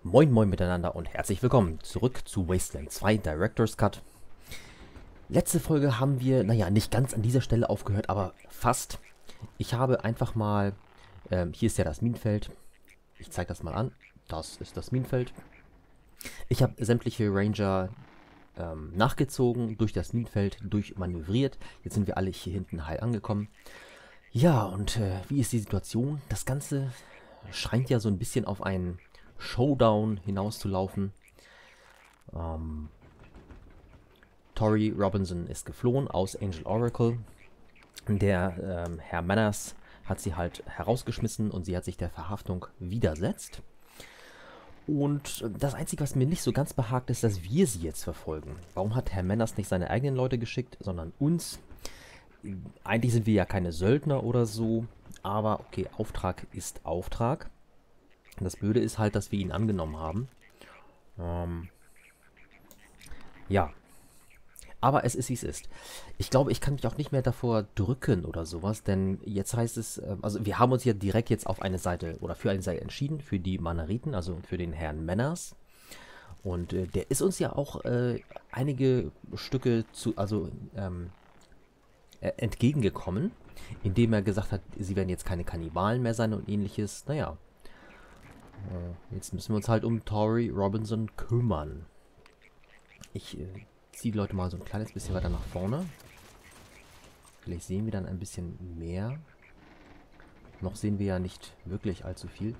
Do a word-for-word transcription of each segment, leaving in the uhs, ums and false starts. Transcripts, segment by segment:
Moin moin miteinander und herzlich willkommen zurück zu Wasteland zwei Director's Cut. Letzte Folge haben wir, naja, nicht ganz an dieser Stelle aufgehört, aber fast. Ich habe einfach mal, ähm, hier ist ja das Minenfeld. Ich zeige das mal an. Das ist das Minenfeld. Ich habe sämtliche Ranger ähm, nachgezogen, durch das Minenfeld durchmanövriert. Jetzt sind wir alle hier hinten heil angekommen. Ja, und äh, wie ist die Situation? Das Ganze scheint ja so ein bisschen auf einen Showdown hinauszulaufen. Ähm, Tori Robinson ist geflohen aus Angel Oracle. Der ähm, Herr Manners hat sie halt herausgeschmissen und sie hat sich der Verhaftung widersetzt. Und das Einzige, was mir nicht so ganz behagt, ist, dass wir sie jetzt verfolgen. Warum hat Herr Manners nicht seine eigenen Leute geschickt, sondern uns? Eigentlich sind wir ja keine Söldner oder so, aber okay, Auftrag ist Auftrag. Das Blöde ist halt, dass wir ihn angenommen haben. Ähm, ja. Aber es ist, wie es ist. Ich glaube, ich kann mich auch nicht mehr davor drücken oder sowas, denn jetzt heißt es, äh, also wir haben uns ja direkt jetzt auf eine Seite oder für eine Seite entschieden, für die Manariten, also für den Herrn Manners. Und äh, der ist uns ja auch äh, einige Stücke zu, also ähm, äh, entgegengekommen, indem er gesagt hat, sie werden jetzt keine Kannibalen mehr sein und ähnliches. Naja, äh, jetzt müssen wir uns halt um Tori Robinson kümmern. Ich äh, ziehe die Leute mal so ein kleines bisschen weiter nach vorne. Vielleicht sehen wir dann ein bisschen mehr. Noch sehen wir ja nicht wirklich allzu viel.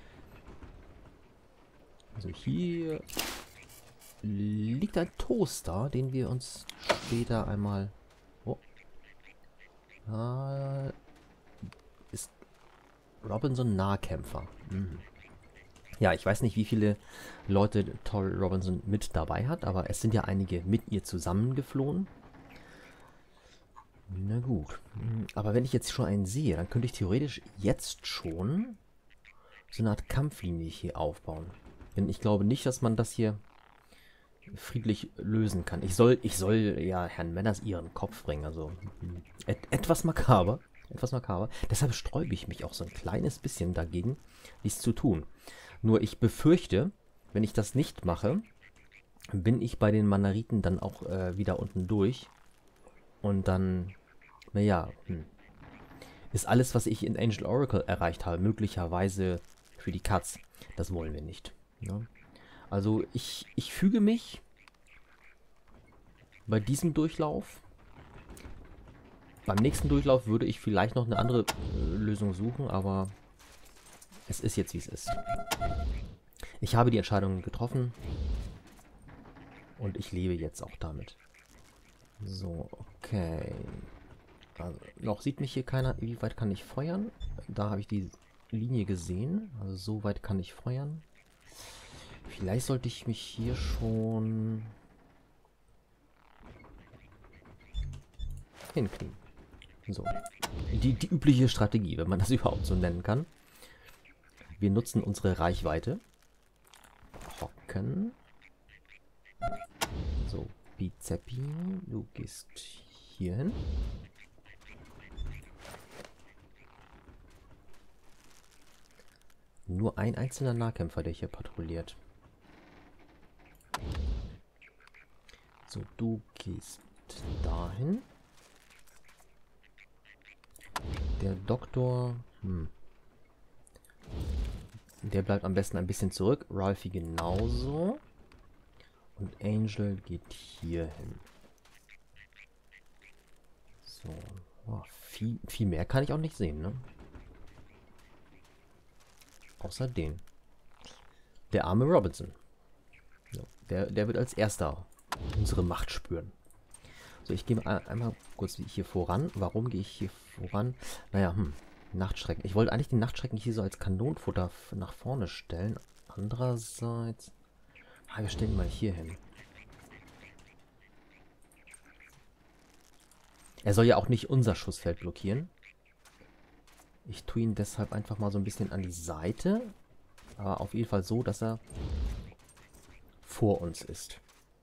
Also hier liegt ein Toaster, den wir uns später einmal... Oh. Ah, ist Robinson Nahkämpfer. Mhm. Ja, ich weiß nicht, wie viele Leute Tori Robinson mit dabei hat, aber es sind ja einige mit ihr zusammengeflohen. Na gut. Aber wenn ich jetzt schon einen sehe, dann könnte ich theoretisch jetzt schon so eine Art Kampflinie hier aufbauen. Denn ich glaube nicht, dass man das hier friedlich lösen kann. Ich soll, ich soll ja Herrn Manners ihren Kopf bringen. Also et etwas makaber. Etwas makaber. Deshalb sträube ich mich auch so ein kleines bisschen dagegen, dies zu tun. Nur ich befürchte, wenn ich das nicht mache, bin ich bei den Manariten dann auch äh, wieder unten durch. Und dann, naja, hm, ist alles, was ich in Angel Oracle erreicht habe, möglicherweise für die Katz. Das wollen wir nicht. Ja? Also ich, ich füge mich bei diesem Durchlauf. Beim nächsten Durchlauf würde ich vielleicht noch eine andere äh, Lösung suchen, aber es ist jetzt, wie es ist. Ich habe die Entscheidung getroffen und ich lebe jetzt auch damit. So, okay. Also, noch sieht mich hier keiner. Wie weit kann ich feuern? Da habe ich die Linie gesehen. Also so weit kann ich feuern. Vielleicht sollte ich mich hier schon hinknien. So. Die, die übliche Strategie, wenn man das überhaupt so nennen kann. Wir nutzen unsere Reichweite. Hocken. So, Bizeppi, du gehst hier hin. Nur ein einzelner Nahkämpfer, der hier patrouilliert. So, du gehst dahin. Der Doktor, hm. Der bleibt am besten ein bisschen zurück. Ralphie genauso. Und Angel geht hier hin. So. Oh, viel, viel mehr kann ich auch nicht sehen, ne? Außer den. Der arme Robinson. So, der, der wird als erster unsere Macht spüren. So, ich gehe mal einmal kurz hier voran. Warum gehe ich hier voran? Naja, hm. Nachtschrecken. Ich wollte eigentlich den Nachtschrecken hier so als Kanonenfutter nach vorne stellen. Andererseits... Ah, wir stellen ihn mal hier hin. Er soll ja auch nicht unser Schussfeld blockieren. Ich tue ihn deshalb einfach mal so ein bisschen an die Seite. Aber auf jeden Fall so, dass er vor uns ist.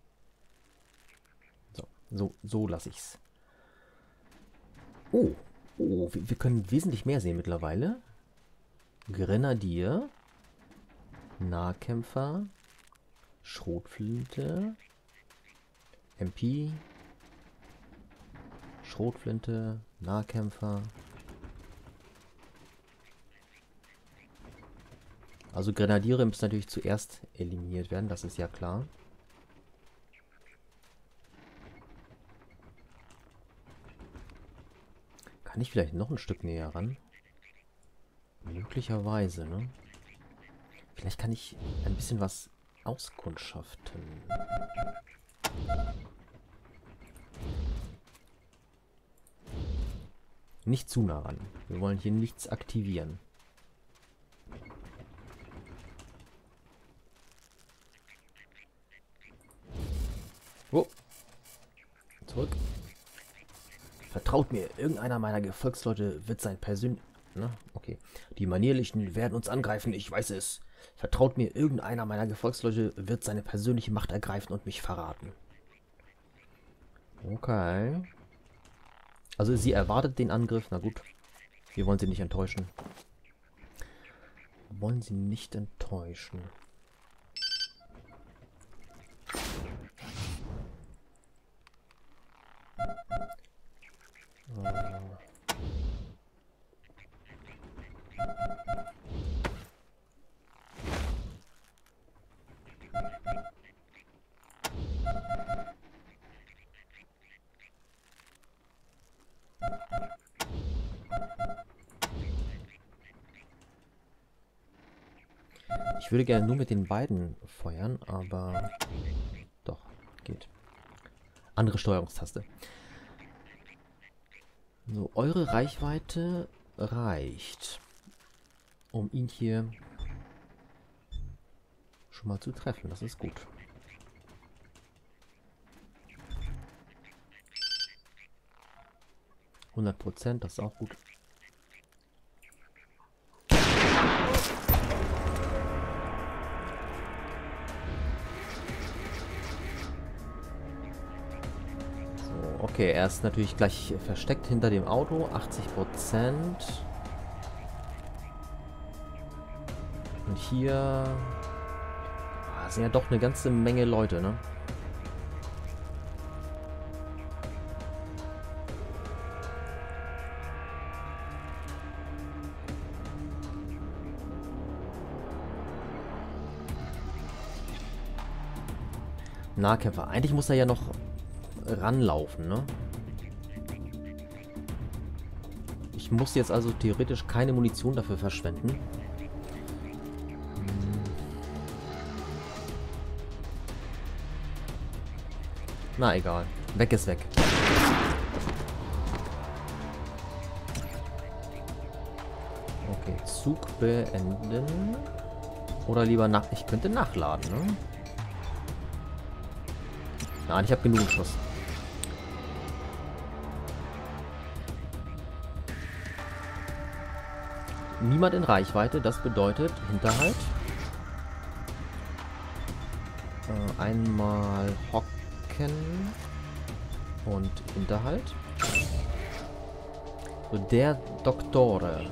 So, so, so lasse ich es. Oh, oh, wir, wir können wesentlich mehr sehen mittlerweile. Grenadier. Nahkämpfer. Schrotflinte. M P. Schrotflinte. Nahkämpfer. Also Grenadiere müssen natürlich zuerst eliminiert werden, das ist ja klar. Kann ich vielleicht noch ein Stück näher ran? Möglicherweise, ne? Vielleicht kann ich ein bisschen was auskundschaften. Nicht zu nah ran. Wir wollen hier nichts aktivieren. Oh. Zurück. Vertraut mir, irgendeiner meiner Gefolgsleute wird sein persönlich... Na, okay. Die Manierlichen werden uns angreifen, ich weiß es. Vertraut mir, irgendeiner meiner Gefolgsleute wird seine persönliche Macht ergreifen und mich verraten. Okay. Also sie erwartet den Angriff, na gut. Wir wollen sie nicht enttäuschen. Wir wollen sie nicht enttäuschen. Ich würde gerne nur mit den beiden feuern, aber doch, geht. Andere Steuerungstaste. So, eure Reichweite reicht, um ihn hier schon mal zu treffen. Das ist gut. hundert Prozent, das ist auch gut. Okay, er ist natürlich gleich versteckt hinter dem Auto. achtzig Prozent. Und hier... Ah, sind ja doch eine ganze Menge Leute, ne? Nahkämpfer. Eigentlich muss er ja noch ranlaufen, ne? Ich muss jetzt also theoretisch keine Munition dafür verschwenden. Hm. Na egal. Weg ist weg. Okay, Zug beenden. Oder lieber nach... Ich könnte nachladen, ne? Nein, ich habe genug Schuss. Niemand in Reichweite, das bedeutet Hinterhalt. Äh, einmal hocken und Hinterhalt. So, der Doktore.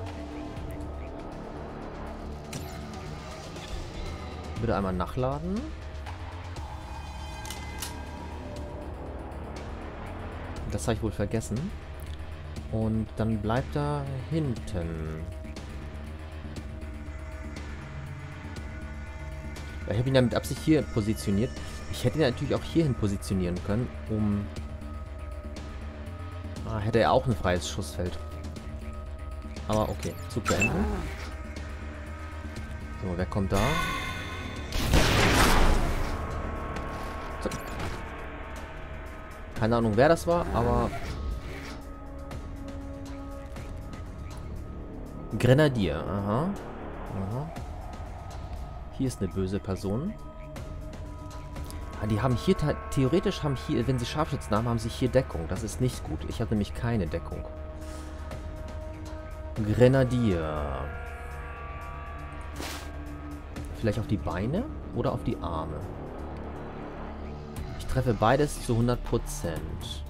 Bitte einmal nachladen. Das habe ich wohl vergessen. Und dann bleibt er hinten. Ich habe ihn ja mit Absicht hier positioniert. Ich hätte ihn natürlich auch hierhin positionieren können, um... Ah, hätte er auch ein freies Schussfeld. Aber okay, Zug beenden. So, wer kommt da? So. Keine Ahnung, wer das war, aber... Grenadier, aha. Aha. Hier ist eine böse Person. Ah, die haben hier, theoretisch haben hier, wenn sie Scharfschützen haben, haben sie hier Deckung. Das ist nicht gut. Ich habe nämlich keine Deckung. Grenadier. Vielleicht auf die Beine oder auf die Arme? Ich treffe beides zu hundert Prozent.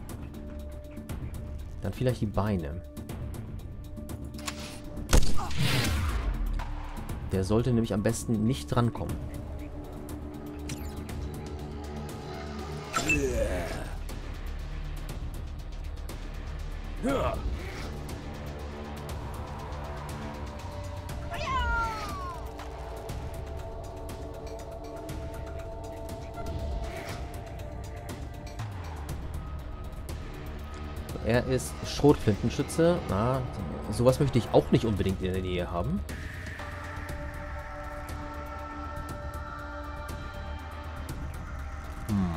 Dann vielleicht die Beine. Der sollte nämlich am besten nicht drankommen. Ja. Er ist Schrotflintenschütze. Na, sowas möchte ich auch nicht unbedingt in der Nähe haben. Hm.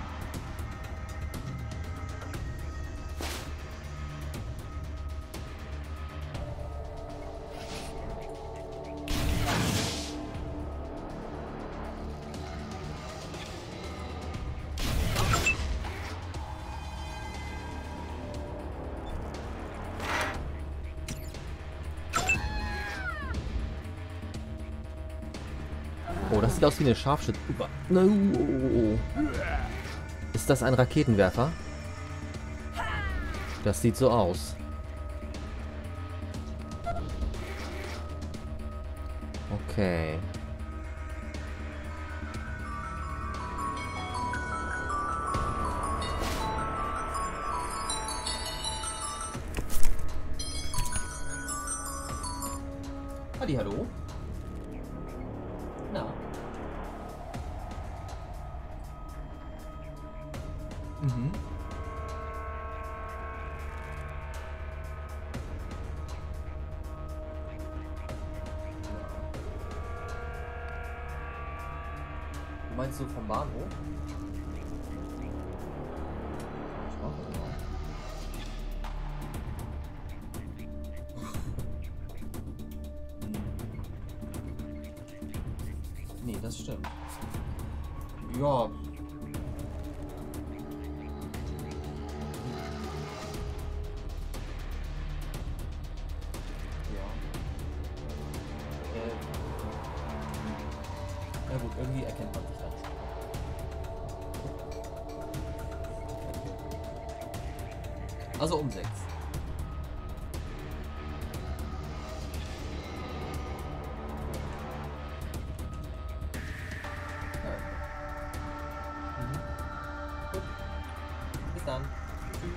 Oh, das sieht aus wie eine Scharfschütze. No. Ist das ein Raketenwerfer? Das sieht so aus. Okay. Halli, hallo. Na. Mhm. Du meinst so vom Bahnhof? Ich mach das mal. Nee, das stimmt. Ja. Ja. Äh. Na gut, irgendwie erkennt man sich dann schon. Also um sechs. Bis dann. Tschüss.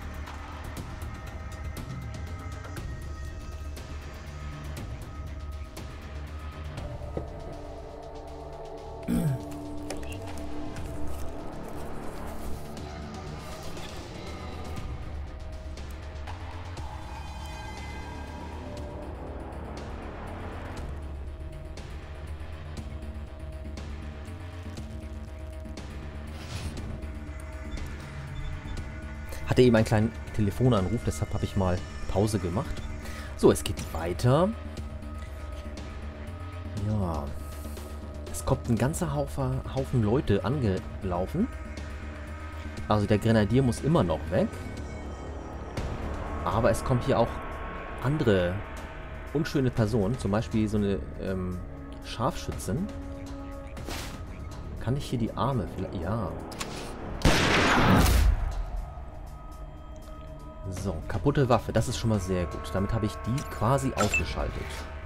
Hatte eben einen kleinen Telefonanruf, deshalb habe ich mal Pause gemacht. So, es geht weiter. Ja. Es kommt ein ganzer Haufen, Haufen Leute angelaufen. Also der Grenadier muss immer noch weg. Aber es kommt hier auch andere unschöne Personen. Zum Beispiel so eine ähm, Scharfschützin. Kann ich hier die Arme vielleicht... Ja. So, kaputte Waffe. Das ist schon mal sehr gut. Damit habe ich die quasi ausgeschaltet.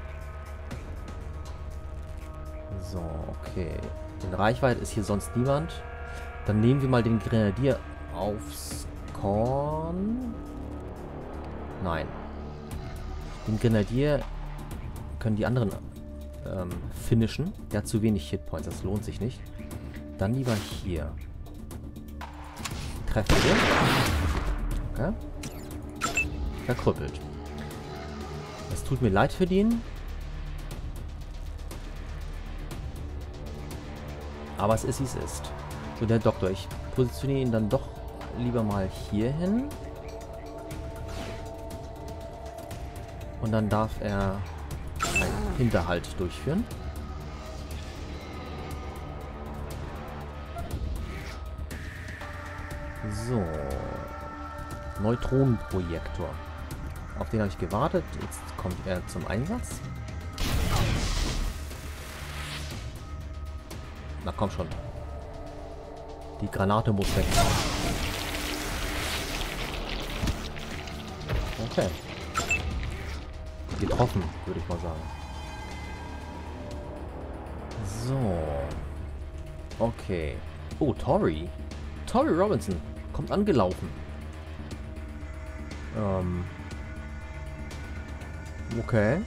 So, okay. In Reichweite ist hier sonst niemand. Dann nehmen wir mal den Grenadier aufs Korn. Nein. Den Grenadier können die anderen ähm, finishen. Der hat zu wenig Hitpoints. Das lohnt sich nicht. Dann lieber hier. Treffen wir. Okay. Verkrüppelt. Es tut mir leid für den. Aber es ist, wie es ist. So, der Doktor. Ich positioniere ihn dann doch lieber mal hier hin. Und dann darf er einen Hinterhalt durchführen. So. Neutronenprojektor. Auf den habe ich gewartet. Jetzt kommt er zum Einsatz. Na komm schon. Die Granate muss weg. Okay. Getroffen, würde ich mal sagen. So. Okay. Oh, Tori. Tori Robinson kommt angelaufen. Ähm. Okay.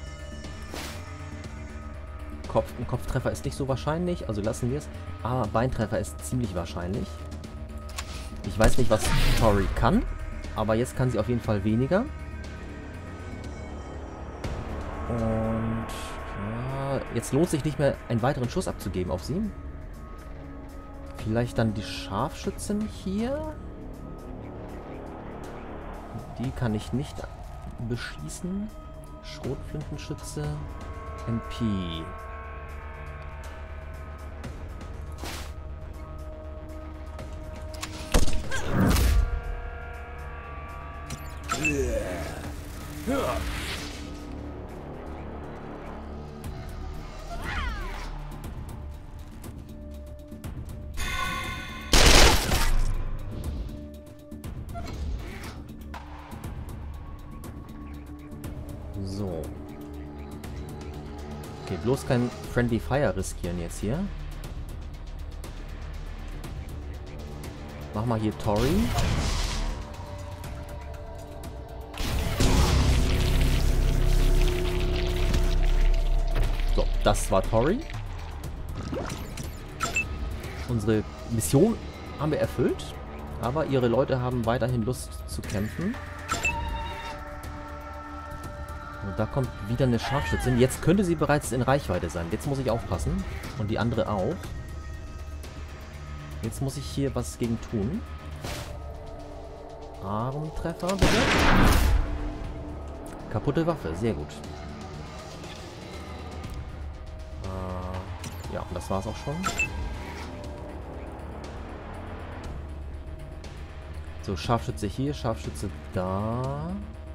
Kopf, ein Kopftreffer ist nicht so wahrscheinlich, also lassen wir es. Aber Beintreffer ist ziemlich wahrscheinlich. Ich weiß nicht, was Tori kann, aber jetzt kann sie auf jeden Fall weniger. Und ja, jetzt lohnt sich nicht mehr, einen weiteren Schuss abzugeben auf sie. Vielleicht dann die Scharfschützin hier. Die kann ich nicht beschießen. Schrotflintenschütze. M P. So. Okay, bloß kein Friendly Fire riskieren jetzt hier. Mach mal hier Tori. So, das war Tori. Unsere Mission haben wir erfüllt, aber ihre Leute haben weiterhin Lust zu kämpfen. Und da kommt wieder eine Scharfschützin. Jetzt könnte sie bereits in Reichweite sein. Jetzt muss ich aufpassen. Und die andere auch. Jetzt muss ich hier was gegen tun. Armtreffer, bitte. Kaputte Waffe, sehr gut. Äh, ja, das war's auch schon. So, Scharfschütze hier, Scharfschütze da.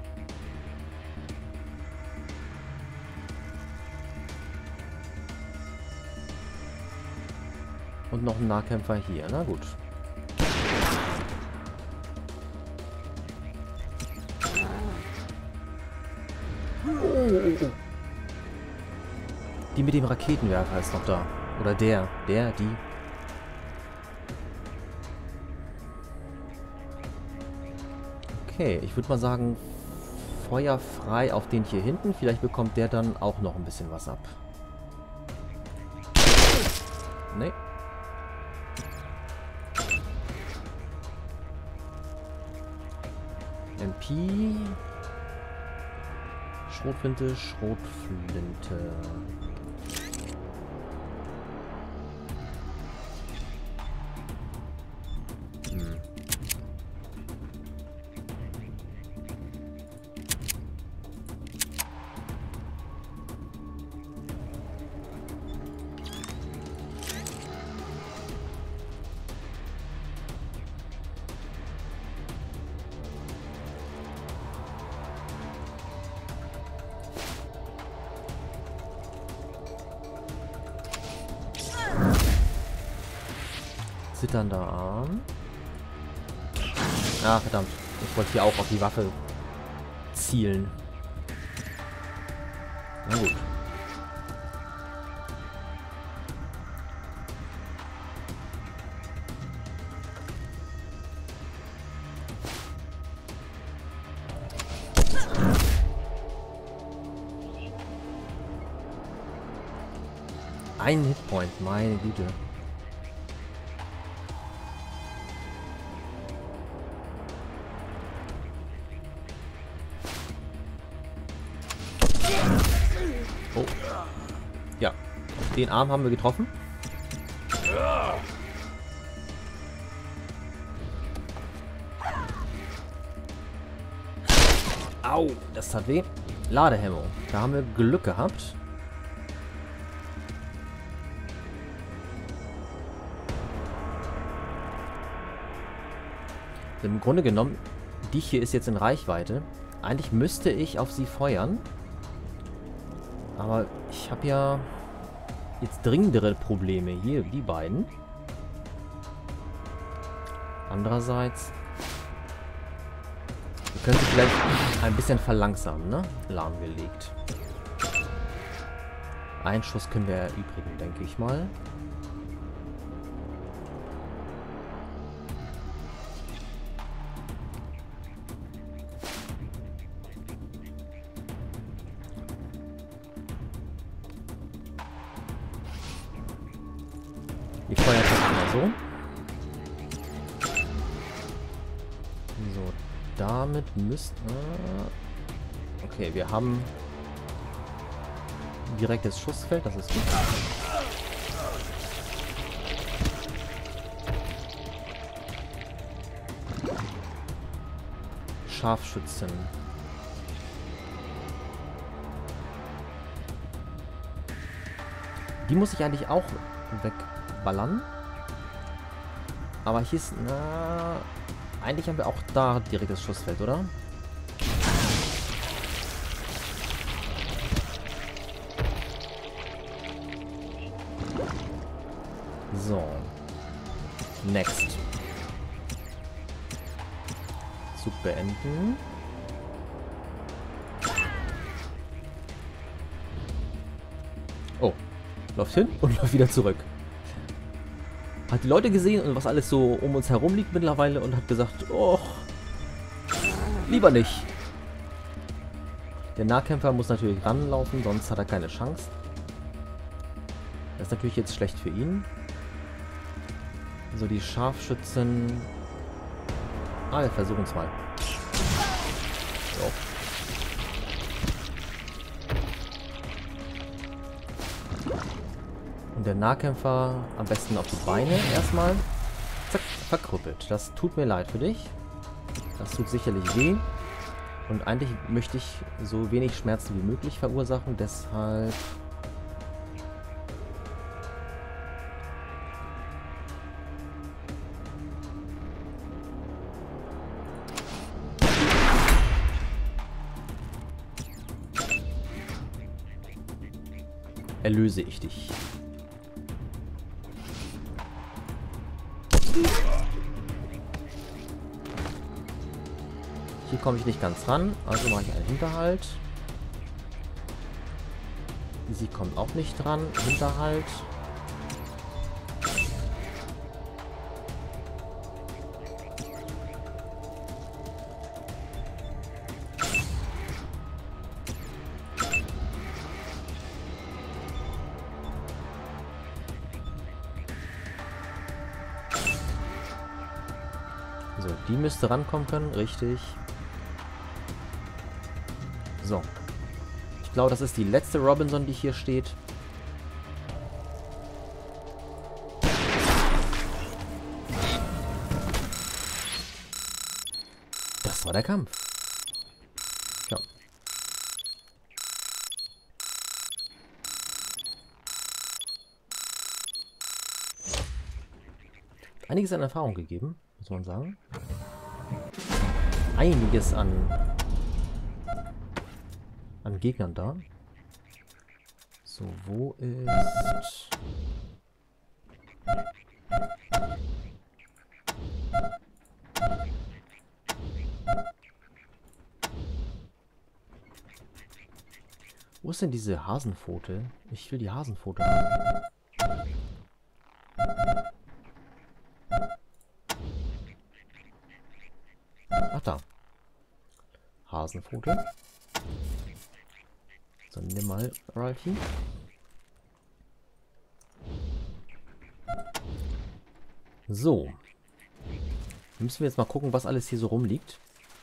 Und noch ein Nahkämpfer hier, na gut. Die mit dem Raketenwerfer ist noch da. Oder der, der, die. Okay, ich würde mal sagen, Feuer frei auf den hier hinten. Vielleicht bekommt der dann auch noch ein bisschen was ab. Nee. M P. Schrotflinte, Schrotflinte. Hm. Zitternder Arm. Ah, verdammt. Ich wollte hier auch auf die Waffe zielen. Na gut. Ein Hitpoint, meine Güte. Oh. Ja, den Arm haben wir getroffen. Au, das tat weh. Ladehemmung. Da haben wir Glück gehabt. Im Grunde genommen, die hier ist jetzt in Reichweite. Eigentlich müsste ich auf sie feuern. Aber ich habe ja jetzt dringendere Probleme. Hier, die beiden. Andererseits, wir können sie vielleicht ein bisschen verlangsamen, ne? Lahmgelegt. Einen Schuss können wir erübrigen, denke ich mal. Die feuern mal so. So, damit müssten... Okay, wir haben direktes Schussfeld, das ist gut. Scharfschützen. Die muss ich eigentlich auch wegballern. Aber hier ist... Na, eigentlich haben wir auch da direktes Schussfeld, oder? So. Next. Zug beenden. Oh. Läuft hin und läuft wieder zurück. Hat die Leute gesehen und was alles so um uns herum liegt mittlerweile und hat gesagt, oh, lieber nicht. Der Nahkämpfer muss natürlich ranlaufen, sonst hat er keine Chance. Das ist natürlich jetzt schlecht für ihn. So, die Scharfschützen... Ah, wir versuchen es mal. So. Und der Nahkämpfer am besten auf die Beine erstmal. Zack, verkrüppelt. Das tut mir leid für dich. Das tut sicherlich weh. Und eigentlich möchte ich so wenig Schmerzen wie möglich verursachen, deshalb... erlöse ich dich. Hier komme ich nicht ganz ran, also mache ich einen Hinterhalt. Sie kommt auch nicht dran. Hinterhalt. So, die müsste rankommen können, richtig. So. Ich glaube, das ist die letzte Robinson, die hier steht. Das war der Kampf. Ja. Einiges an Erfahrung gegeben, muss man sagen. Einiges an an Gegnern da. So, wo ist... Wo ist denn diese Hasenpfote? Ich will die Hasenpfote haben. Ach da. Hasenpfote. So, nimm mal, Ralphie. So. Müssen wir jetzt mal gucken, was alles hier so rumliegt.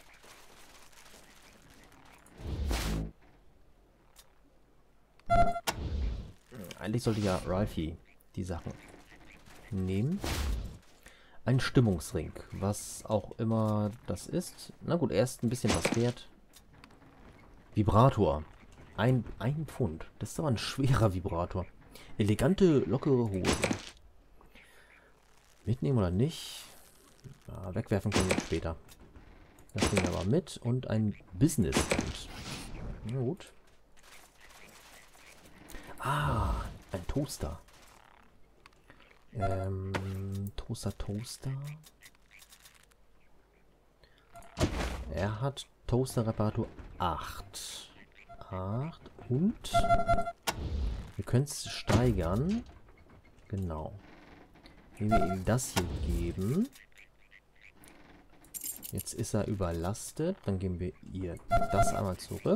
Eigentlich sollte ja Ralphie die Sachen nehmen. Ein Stimmungsring, was auch immer das ist. Na gut, er ist ein bisschen was wert. Vibrator. Ein, ein Pfund. Das ist aber ein schwerer Vibrator. Elegante, lockere Hose. Mitnehmen oder nicht? Ja, wegwerfen können wir später. Das nehmen wir aber mit. Und ein Business-Hund. Na gut. Ah, ein Toaster. Ähm, Toaster, Toaster. Er hat Toaster-Reparatur acht. acht und Wir können es steigern. Genau. Wenn wir ihm das hier geben. Jetzt ist er überlastet. Dann geben wir ihr das einmal zurück.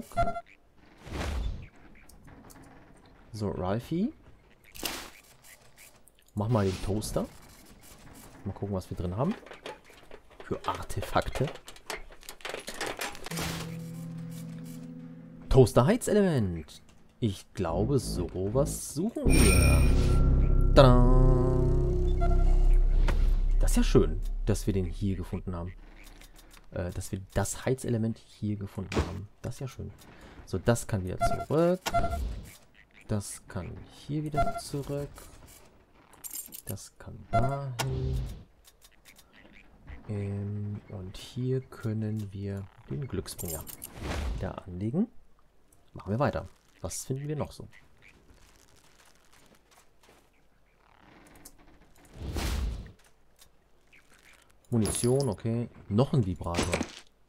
So, Ralphie. Mach mal den Toaster. Mal gucken, was wir drin haben. Für Artefakte. Toaster-Heizelement. Ich glaube, sowas suchen wir. Tada! Das ist ja schön, dass wir den hier gefunden haben. Äh, dass wir das Heizelement hier gefunden haben. Das ist ja schön. So, das kann wieder zurück. Das kann hier wieder zurück. Das kann dahin. Ähm, und hier können wir den Glücksbringer wieder anlegen. Machen wir weiter. Was finden wir noch so? Munition, okay. Noch ein Vibrator.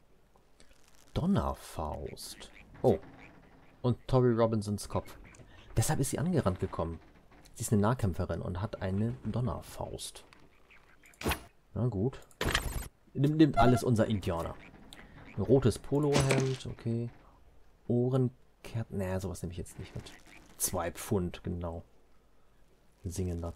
Donnerfaust. Oh. Und Tori Robinsons Kopf. Deshalb ist sie angerannt gekommen. Sie ist eine Nahkämpferin und hat eine Donnerfaust. Na gut. Nimmt, nimmt alles unser Indianer. Ein rotes Polohemd, okay. Ohrenkerzen. Naja, sowas nehme ich jetzt nicht mit. Zwei Pfund, genau. Singender.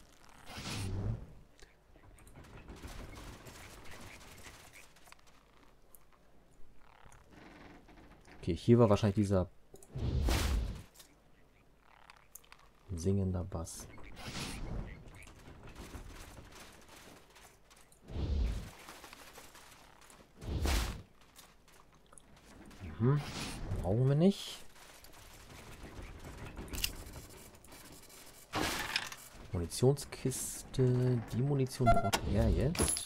Okay, hier war wahrscheinlich dieser singender Bass. Mhm. Brauchen wir nicht. Munitionskiste. Die Munition braucht er jetzt.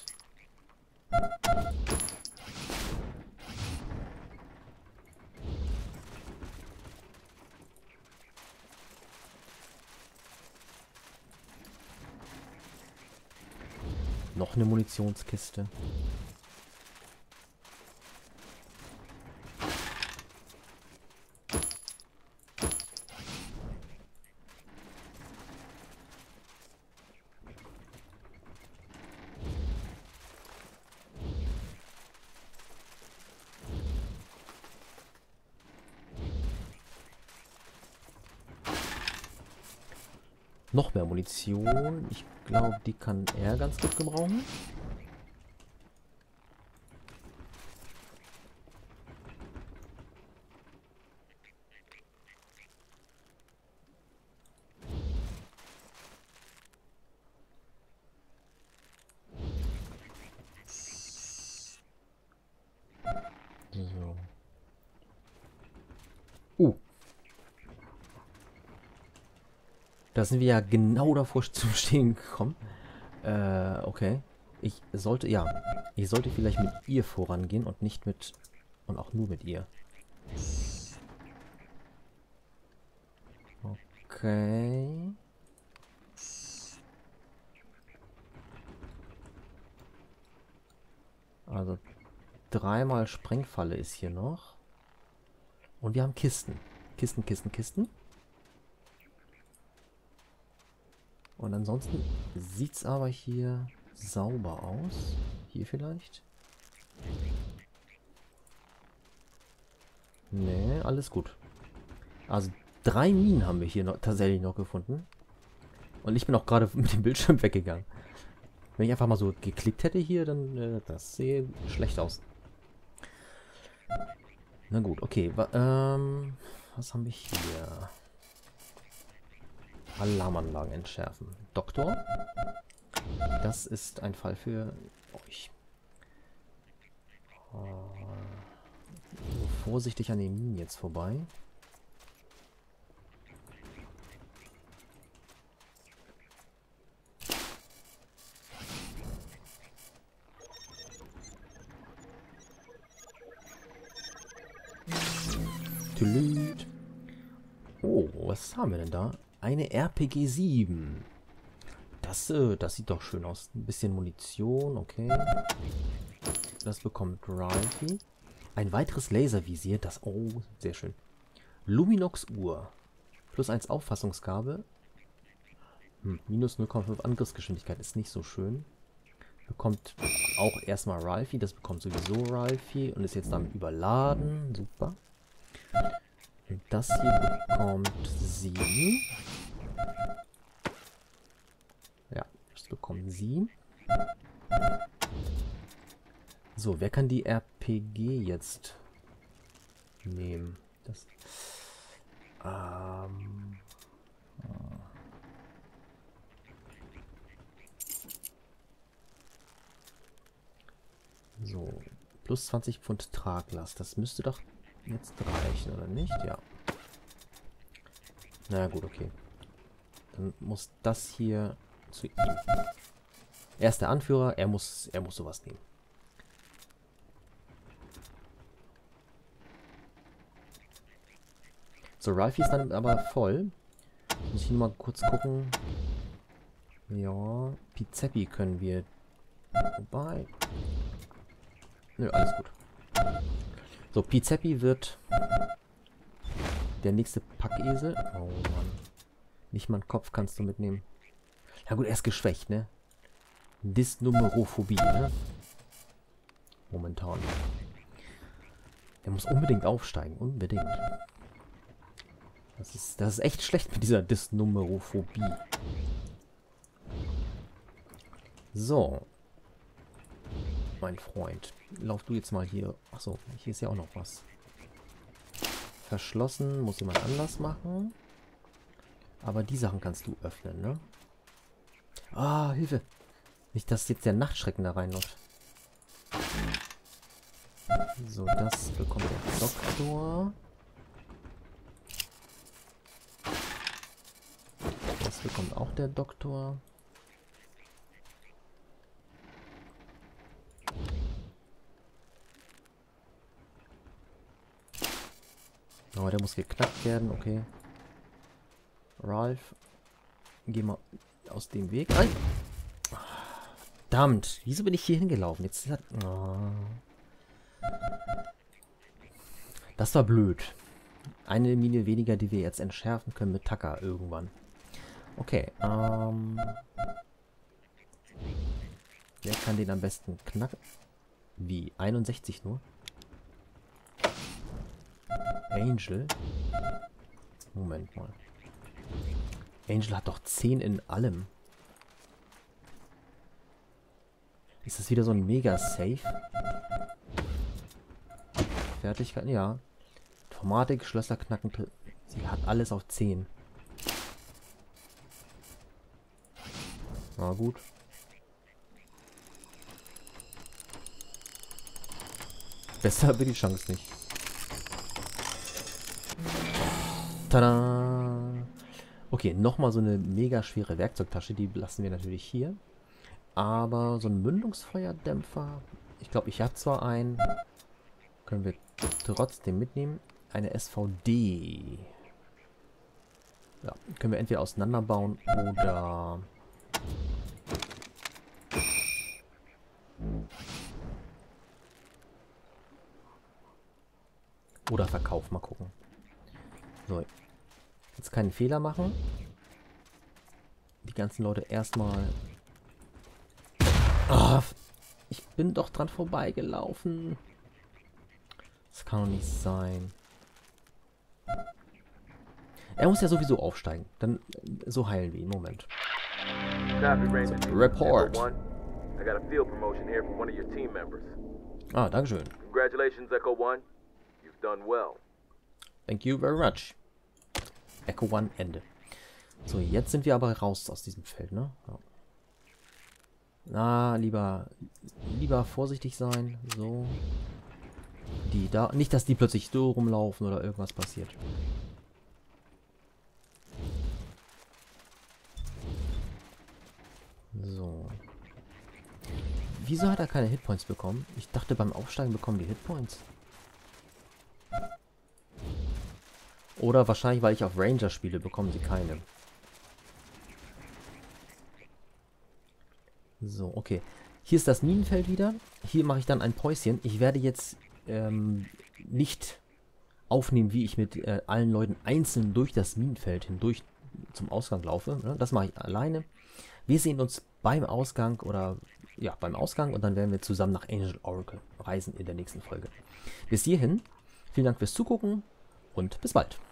Noch eine Munitionskiste. Noch mehr Munition. Ich glaube, die kann er ganz gut gebrauchen. So. Uh. Da sind wir ja genau davor zum Stehen gekommen. Äh, okay. Ich sollte, ja, ich sollte vielleicht mit ihr vorangehen und nicht mit, und auch nur mit ihr. Okay. Also, dreimal Sprengfalle ist hier noch. Und wir haben Kisten. Kisten, Kisten, Kisten. Und ansonsten sieht es aber hier sauber aus. Hier vielleicht? Nee, alles gut. Also drei Minen haben wir hier noch, tatsächlich noch gefunden. Und ich bin auch gerade mit dem Bildschirm weggegangen. Wenn ich einfach mal so geklickt hätte hier, dann äh, das sehe schlecht aus. Na gut, okay. Wa ähm, was haben wir hier? Alarmanlagen entschärfen. Doktor. Das ist ein Fall für euch. Oh. Vorsichtig an den Minen jetzt vorbei. Oh, was haben wir denn da? Eine R P G sieben. Das, äh, das sieht doch schön aus. Ein bisschen Munition, okay. Das bekommt Ralphie. Ein weiteres Laservisier, das... Oh, sehr schön. Luminox Uhr. Plus eins Auffassungsgabe. Hm, minus null Komma fünf Angriffsgeschwindigkeit ist nicht so schön. Bekommt auch erstmal Ralphie. Das bekommt sowieso Ralphie und ist jetzt damit überladen. Super. Und das hier bekommt sie. Ja, das bekommen sie. So, wer kann die R P G jetzt nehmen? Das. Ähm. So, plus zwanzig Pfund Traglast. Das müsste doch jetzt reichen, oder nicht? Ja. Na gut, okay. Dann muss das hier zu ihm. Er ist der Anführer, er muss, er muss sowas nehmen. So, Ralphie ist dann aber voll. Muss ich nur mal kurz gucken. Ja, Pizeppi können wir. Wobei. Nö, alles gut. So, Pizeppi wird der nächste Packesel. Oh Mann. Nicht mal einen Kopf kannst du mitnehmen. Ja gut, er ist geschwächt, ne? Dysnumerophobie, ne? Momentan. Er muss unbedingt aufsteigen. Unbedingt. Das ist, das ist echt schlecht mit dieser Dysnumerophobie. So. Mein Freund. Lauf du jetzt mal hier. Achso, hier ist ja auch noch was. Verschlossen. Muss jemand anders machen. Aber die Sachen kannst du öffnen, ne? Ah, Hilfe. Nicht, dass jetzt der Nachtschrecken da reinläuft. So, das bekommt der Doktor. Das bekommt auch der Doktor. Oh, der muss geknackt werden, okay. Ralph, geh mal aus dem Weg. Nein! Verdammt, wieso bin ich hier hingelaufen? Jetzt hat... Oh. Das war blöd. Eine Mine weniger, die wir jetzt entschärfen können mit Taka irgendwann. Okay, ähm... wer kann den am besten knacken? Wie? einundsechzig nur? Angel? Moment mal. Angel hat doch zehn in allem. Ist das wieder so ein Mega-Safe? Fertigkeiten? Ja. Informatik, Schlösser knacken. Sie hat alles auf zehn. Na gut. Besser wird die Chance nicht. Tada! Okay, nochmal so eine mega schwere Werkzeugtasche. Die lassen wir natürlich hier. Aber so ein Mündungsfeuerdämpfer. Ich glaube, ich habe zwar einen. Können wir trotzdem mitnehmen. Eine S V D. Ja, können wir entweder auseinanderbauen oder... Oder Verkauf. Mal gucken. So. Jetzt keinen Fehler machen. Die ganzen Leute erstmal... Ah, ich bin doch dran vorbeigelaufen. Das kann doch nicht sein. Er muss ja sowieso aufsteigen. Dann so heilen wir ihn. Moment. So, Report. Ah, dankeschön. Congratulations, Echo One. You've done well. Thank you very much. Echo One, Ende. So, jetzt sind wir aber raus aus diesem Feld, ne? Ja. Na, lieber, lieber vorsichtig sein. So. Die da. Nicht, dass die plötzlich so rumlaufen oder irgendwas passiert. So. Wieso hat er keine Hitpoints bekommen? Ich dachte, beim Aufsteigen bekommen die Hitpoints. Oder wahrscheinlich, weil ich auf Ranger spiele, bekommen sie keine. So, okay. Hier ist das Minenfeld wieder. Hier mache ich dann ein Päuschen. Ich werde jetzt ähm, nicht aufnehmen, wie ich mit äh, allen Leuten einzeln durch das Minenfeld hindurch zum Ausgang laufe. Ne? Das mache ich alleine. Wir sehen uns beim Ausgang oder ja, beim Ausgang und dann werden wir zusammen nach Angel Oracle reisen in der nächsten Folge. Bis hierhin, vielen Dank fürs Zugucken und bis bald.